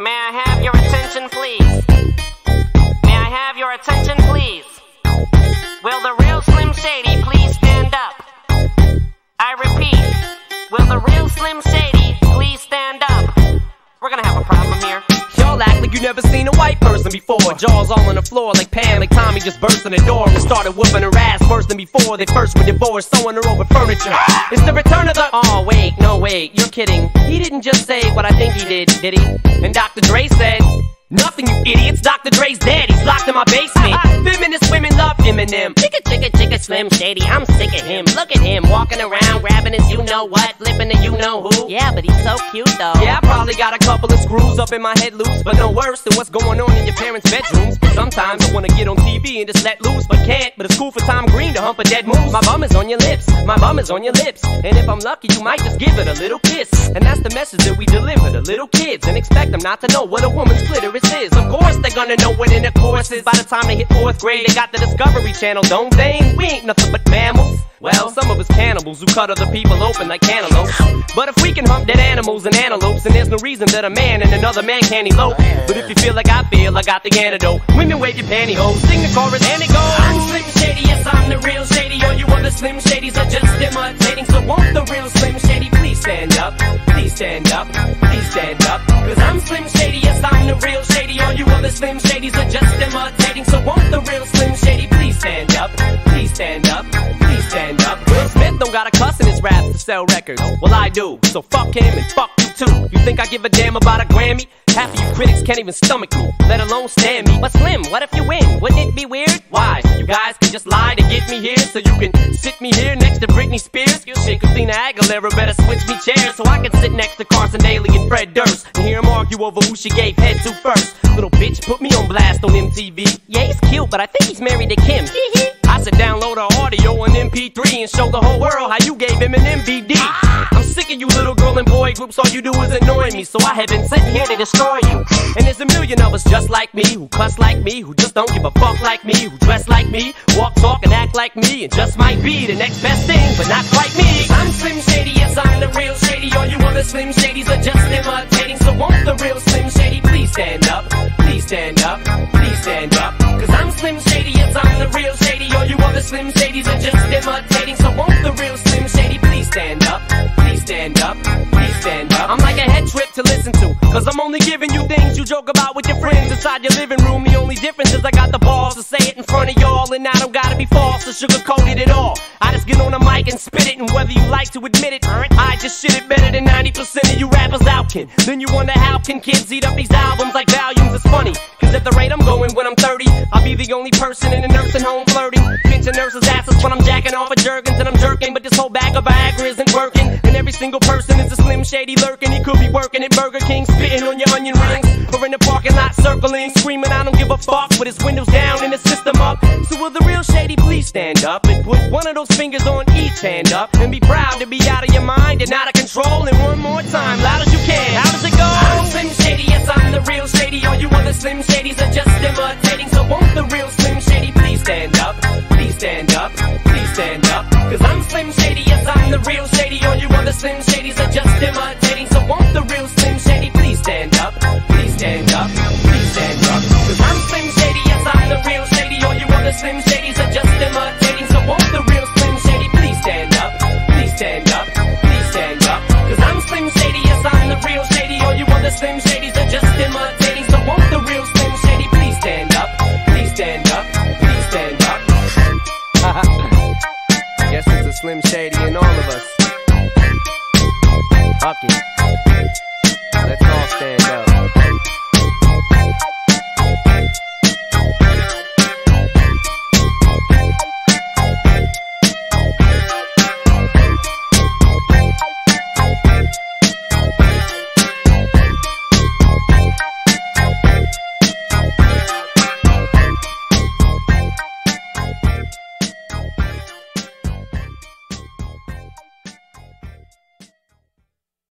May I have your attention, please? May I have your attention, please? Will the real Slim Shady please stand up? I repeat, will the real Slim Shady please stand up? We're gonna have a problem here. Y'all act like you never seen a white person before. Jaws all on the floor like Pam, like Tommy just burst in the door and started whooping her ass worse than before they first were divorced, sewing her over furniture. It's the return of the... Oh, wait, no, wait, you're kidding. He didn't just say what I think he did he? And Dr. Dre said... Nothing, you idiots. Dr. Dre's dead. He's locked in my basement. Feminist women love Eminem. Chicka, chicka, chicka, Slim Shady. I'm sick of him. Look at him walking around, grabbing his you-know-what, flipping the you-know-who. Yeah, but he's so cute, though. Yeah, I probably got a couple of screws up in my head loose, but no worse than what's going on in your parents' bedrooms. Sometimes I wanna get on TV and just let loose, but can't. But it's cool for Tom Green to hump a dead moose. My bum is on your lips. My bum is on your lips. And if I'm lucky, you might just give it a little kiss. And that's the message that we deliver to little kids, and expect them not to know what a woman's clitoris is. Of course they're gonna know what intercourse is. By the time they hit 4th grade, they got the Discovery Channel, don't they? We ain't nothing but mammals. Well, some of us cannibals who cut other people open like cantaloupes. But if we can hump dead animals and antelopes, then there's no reason that a man and another man can't elope. But if you feel like I feel, I got the antidote. Women wave your pantyhose, sing the chorus and it goes. I'm Slim Shady, yes I'm the real Shady. All you other Slim Shadys are just imitating. So won't the real Slim Shady please stand up? Please stand up, please stand up. Cause I'm Slim Shady, yes I'm the real Shady. All you other Slim Shadys are just imitating. So won't the real Slim Shady please stand up? Please stand up, please stand up. Will Smith don't got a cuss in his raps to sell records. Well, I do, so fuck him and fuck you too. You think I give a damn about a Grammy? Half of you critics can't even stomach me, let alone stand me. But Slim, what if you win? Wouldn't it be weird? Why? You guys can just lie to get me here, so you can sit me here next to Britney Spears. Shit, Christina Aguilera better switch me chairs, so I can sit next to Carson Daly and Fred Durst and hear them argue over who she gave head to first. Little bitch put me on blast on MTV. Yeah, he's cute, but I think he's married to Kim. I should download her audio on MP3 and show the whole world how you gave him an MVD. I'm sick of you little girl and boy groups, all you do is annoy me, so I have been sitting here to destroy you. And there's a million of us just like me, who cuss like me, who just don't give a fuck like me, who dress like me, walk, talk, and act like me, and just might be the next best thing, but not quite me. I'm Slim Shady, yes I'm the real Shady. All you other Slim Shadys are just imitating. So won't the real Slim Shady please stand up? Please stand up, please stand up. Cause I'm Slim Shady, yes I'm the real Shady. All you other Slim Shadys are just imitating. So won't the real Slim Shady please stand up? Please stand up, please stand up. I'm like a head trip to listen to, cause I'm only giving you things you joke about with your friends inside your living room. The only difference is I got the balls to say it in front of y'all, and I don't gotta be false or sugarcoated at all. I just get on the mic and spit it, and whether you like to admit it, I just shit it better than 90% of you rappers out can. Then you wonder how can kids eat up these albums like volumes. It's funny, cause at the rate I'm going when I'm 30, I'll be the only person in a nursing home flirting, pinching nurses' asses when I'm jacking off of Jergens and I'm jerking. But this whole bag of Viagra isn't working, and every single person is a Slim Shady lurking. He could be working at Burger King, spitting on your onion rings, or in the parking lot circling, screaming I don't give a fuck, with his windows down and his system up. So will the real Shady please stand up and put one of those fingers on each hand up, and be proud to be out of your mind and out of control. And one more time, loud as you can, how does it go? I'm Slim Shady, yes I'm the real Shady. All you other Slim Shadys are just imitating. So won't the real Slim Shady please stand up? Please stand up, please stand up. Cause I'm Slim Shady, yes I'm the real Shady. All you other Slim Shadys are just imitating. So won't the real Slim Shady please stand up? Please stand up, please stand up. Cause I'm Slim Shady, yes I'm the real Shady. All you other Slim Shadys are just imitating. So won't the real Slim Shady please stand up? Please stand up, please stand up. Cause I'm Slim Shady, yes I'm the real Shady. All you other Slim Shadys are just imitating. So won't the real Slim Shady please stand up? Please stand up, please stand up. Guess there's a Slim Shady in all of us. Fuck it.